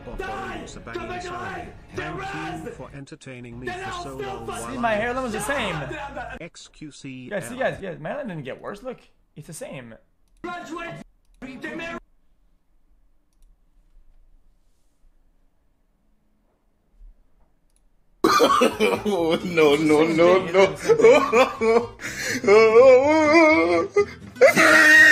Thank you for entertaining me for so long. See, my hairline was the same. xQc. Guys, see, guys, my hairline didn't get worse. Look, it's the same. Oh, no, no, no, no.